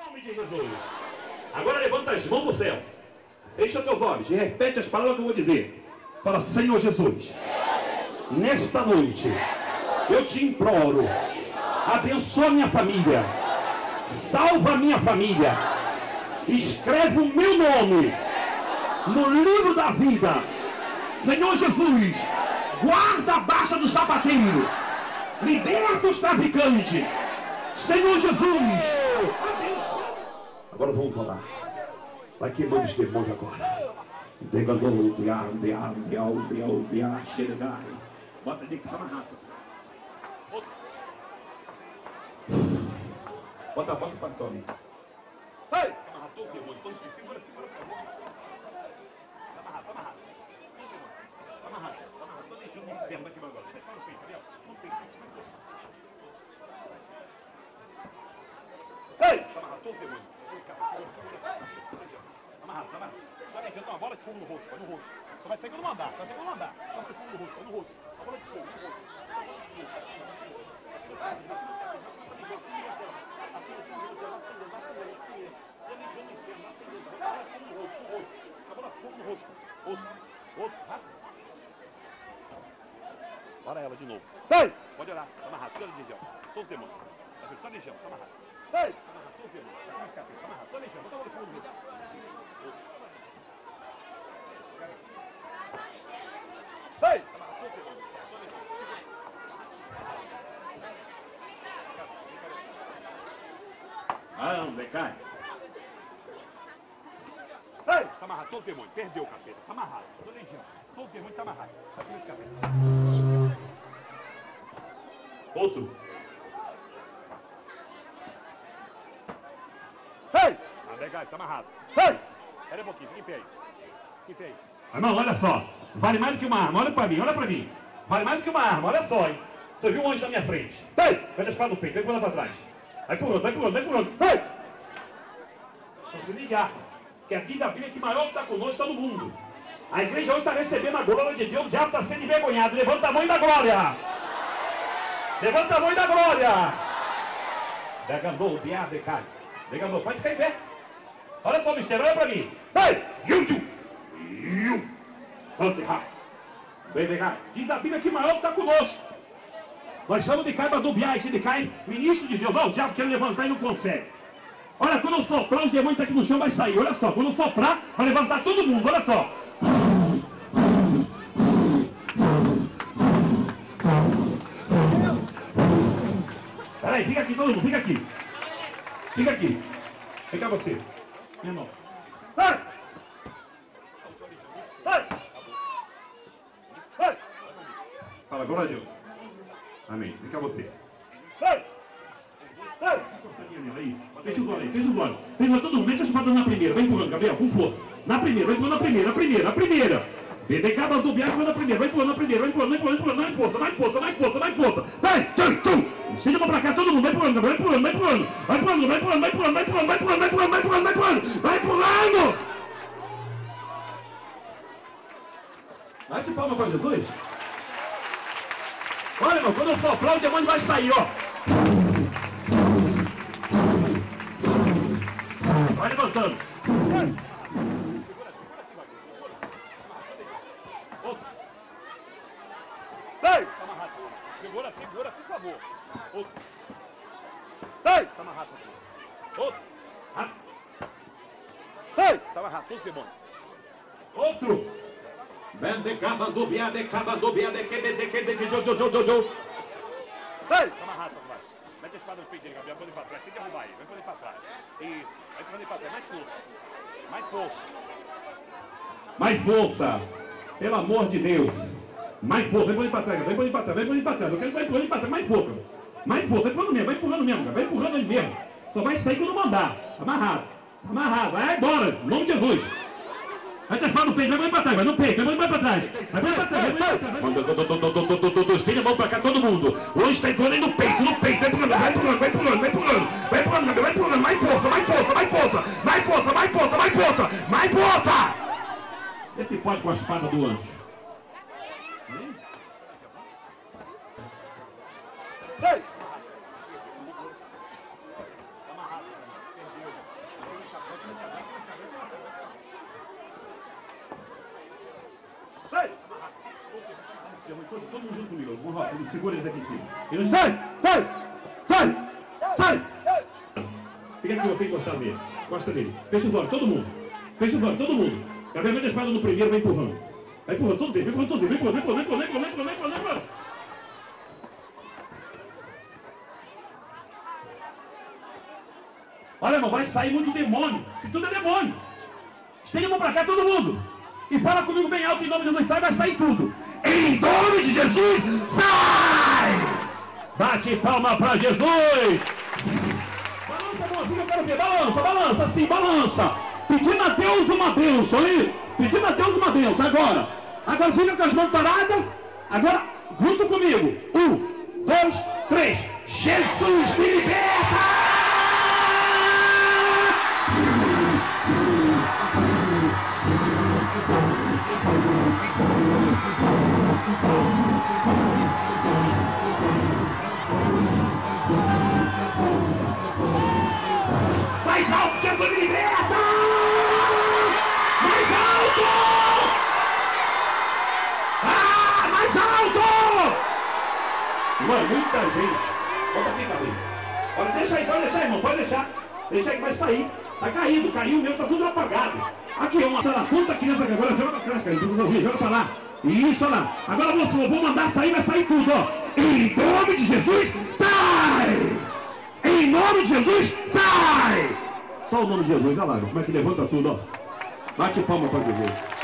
nome de Jesus. Agora levanta as mãos para o céu. Fecha teus olhos e repete as palavras que eu vou dizer. Fala, Senhor Jesus, nesta noite eu te imploro, abençoa minha família, salva minha família, escreve o meu nome no livro da vida. Senhor Jesus, guarda a baixa do sapateiro, liberta os traficantes. Senhor Jesus, abençoa. Agora vamos falar. Vai queimando os demônios agora. Bota ali que tá amarrado. Bota o pantone. Ei! Amarrado o demônio. Segura, por favor. Tá amarrado. Tá amarrado. Tô deixando o inferno aqui agora. Tá no peito, Gabriel. No peito. Ei! Tá amarrado o demônio. Segura. Amarrado. Tá deixando uma bola de fogo no rosto. Vai no rosto. Só vai sair quando mandar. Vai fogo no rosto. Vai no rosto. Uma bola de fogo no rosto. Outro, rápido. Bora ela de novo. Ei! Pode olhar, tá amarrado, toda legião. Todos os demônios. Tá legião, tá amarrado. Ei! Tá amarrado, todos os demônios. Tá com escape, tá amarrado, toda legião. Bota a bola de fogo no rosto. Ei! Tá amarrado, todos os demônios. Anda, cai. Ei! Tá amarrado, todos os demônios. Perdeu o capeta. Tá amarrado. Toda legião. Todos os demônios tá amarrado. Tá com esse capeta. Outro. Ei! Ah, legal, tá amarrado. Ei! Espera um pouquinho, fica em pé aí. Fica em pé aí. Irmão, olha só. Vale mais do que uma arma. Olha pra mim. Vale mais do que uma arma. Olha só, hein. Você viu um anjo na minha frente. Ei! Vai a espada no peito. Vem por lá pra trás. Vai pulando. Ei! Não precisa nem de arma. Que aqui a Bíblia que maior que está conosco está no mundo. A igreja hoje está recebendo a glória de Deus. O diabo está sendo envergonhado. Levanta a mão e dá glória. Levanta a mão e dá glória. Degandou, o diabo decai. Degandou, pode ficar em pé. Olha só o mistério, olha para mim. Ei! Vem, cá. Diz a Bíblia que maior que está conosco. Nós chamamos de Caiba do Biais, ele cai, ministro de Deus. Não, o diabo quer levantar e não consegue. Olha, quando eu soprar, os demônios aqui no chão vai sair. Olha só, quando eu soprar, vai levantar todo mundo. Olha só. Peraí, fica aqui todo mundo, fica aqui. Vem cá você. Meu irmão. Vai! Fala, glória a Deus. Amém. Vem cá você. Fecha os olhos aí, fecha os olhos. Todo mundo, mete a espada na primeira. Vai empurrando, Gabriel, com força. Na primeira, vai empurrando a primeira. Vem cá, do viagem, vai na primeira. Vai empurrando a primeira, vai empurrando. Mais força. Vai, tchum. Estende a mão pra cá, todo mundo. Vai empurrando, Gabriel, vai empurrando. Bate palma com Jesus. Olha, irmão, quando eu soprar, o demônio vai sair, ó. Vai levantando. Ei! Tá amarrado. Segura, por favor. Outro. Ei! Tá amarrado. Outro. Ei! Tá amarrado, todos os demônios. Outro. Vende cabandobia, de jojo. Ei! Tá amarrado, rapaz. Mete a espada no peito dele, Gabriel, põe ele pra trás. Tem que derrubar ele, vai pôr ele pra trás. Isso, vai pôr ele pra trás, mais força. Pelo amor de Deus. Mais força, vai pôr ele pra trás. Eu quero que vai pôr ele pra trás, mais força. Vai empurrando mesmo, cara. Vai empurrando ele mesmo. Só vai sair quando mandar. Amarrado. Vai embora, em nome de Jesus. Vai trepar no peito, vai pra trás, vai no peito, vai pra trás. Estende a mão pra cá, todo mundo. Hoje está entrando aí no peito. Vai pulando. Mais força. Vê se pode com a espada do anjo. Ei! Irmão Rosa, segura eles aqui em cima. Eles... Sai! Sai! Sai! Sai! Fica aqui, você encostado nele. Encosta nele. Fecha os olhos, todo mundo. Fecha os olhos, todo mundo. Gabriel, mete a espada no primeiro, vai empurrando. Vai empurrando, todos eles, vai empurrando todos eles. Vai empurrando, vai empurrando, vai empurrando, vai empurrando, vai empurrando. Olha, irmão, vai sair muito demônio. Se tudo é demônio. Estende a mão pra cá, todo mundo. E fala comigo bem alto, em nome de Jesus, sai, vai sair tudo. Em nome de Jesus, sai! Bate palma pra Jesus. Balança a mãozinha, eu quero ver. Balança, balança, assim, balança. Pedindo a Deus uma bênção, hein? Pedindo a Deus uma bênção, agora. Agora fica com as mãos paradas. Agora, junto comigo. 1, 2, 3. Jesus me liberta! Mais alto, Jesus me liberta! Mais alto! Ah, mais alto! Mano, muita gente. Bota aqui, Gabriel. Olha, deixa aí, pode deixar, irmão, pode deixar. Deixa aí que vai sair. Tá caído, caiu mesmo, tá tudo apagado. Aqui, uma sala, puta criança que agora joga pra cá, joga pra lá. Isso, olha lá. Agora eu vou mandar sair, vai sair tudo, ó. Em nome de Jesus, sai! Em nome de Jesus, sai! Só o nome de Jesus, olha lá, como é que levanta tudo, ó. Bate palma para Jesus.